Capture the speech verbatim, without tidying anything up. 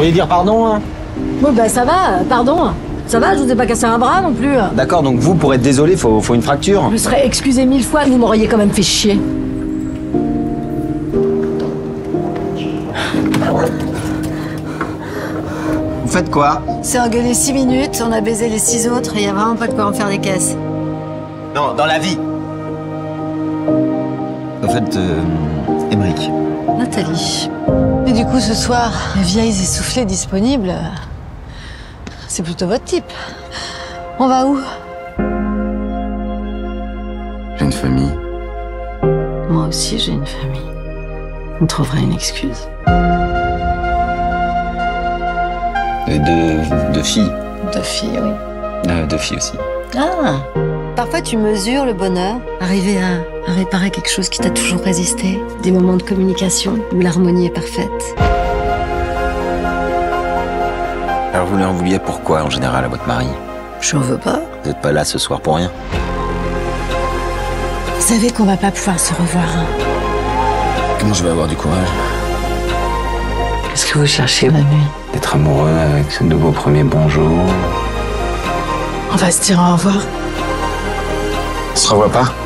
pourriez dire pardon, hein? Oui, bah ça va, pardon. Ça va, je vous ai pas cassé un bras non plus. D'accord, donc vous, pour être désolé, faut, faut une fracture? Je me serais excusé mille fois, vous m'auriez quand même fait chier. Vous faites quoi? C'est engueulé six minutes, on a baisé les six autres et y a vraiment pas de quoi en faire des caisses. Non, dans la vie. En fait, euh, Émeric. Nathalie. Et du coup, ce soir, les vieilles essoufflées disponibles, c'est plutôt votre type. On va où? J'ai une famille. Moi aussi, j'ai une famille. On trouverait une excuse. Et deux, deux filles. Deux filles, oui. Euh, deux filles aussi. Ah! Parfois, tu mesures le bonheur, arriver à, à réparer quelque chose qui t'a toujours résisté, des moments de communication où l'harmonie est parfaite. Alors vous lui en vouliez pourquoi, en général, à votre mari? J'en veux pas. Vous n'êtes pas là ce soir pour rien. Vous savez qu'on va pas pouvoir se revoir. Hein. Comment je vais avoir du courage? Qu'est-ce que vous cherchez la nuit? D'être amoureux avec ce nouveau premier bonjour. On va se dire au revoir. On se revoit pas?